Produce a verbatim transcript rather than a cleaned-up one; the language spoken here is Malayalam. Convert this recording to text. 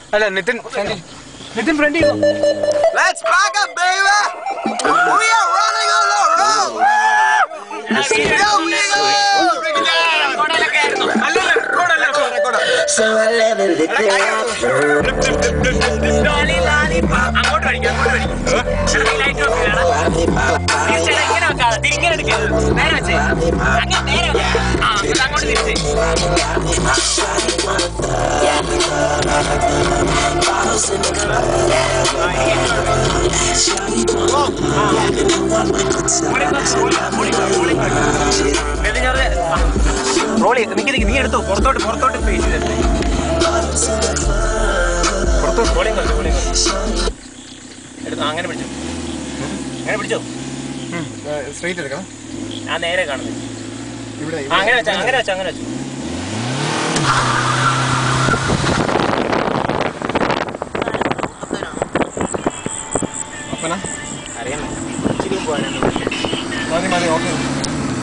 അല്ല Nithin Nithin friend Let's back up, baby. We are running on the road. Yo, nigga. Break it down. So I live in the Lolly, lollipop. അങ്ങോട്ട് പഠിക്കാം അങ്ങോട്ട് പഠിക്കാം ലൈറ്റ് ഓഫ് ചെയ്യണം തിരിങ്ങനെ എടുക്കരുത് നേരെ വെച്ചേ അങ്ങനെ നേരെ ആ അങ്ങോട്ട് തിരിച്ചേ റോളി നിക്ക് നീ എടുത്തു പുറത്തോട്ട് പുറത്തോട്ട് ഫേസ് ചെയ്തിട്ട് പുറത്തോട്ട് ബോളിംഗ് കളിച്ചു ബോളിംഗ് എടുത്തു അങ്ങനെ പിടിച്ചു അങ്ങനെ പിടിച്ചോ സ്ട്രൈറ്റ് എടുക്കാം ആ നേരെ കാണുന്നത് ഇവിടെ അങ്ങനെ വെച്ചാ അങ്ങനെ വെച്ചു അങ്ങനെ വെച്ചു അപ്പനാ അറിയാൻ ഇച്ചിരി പോകാനാണ് മതി മതി ഓക്കെ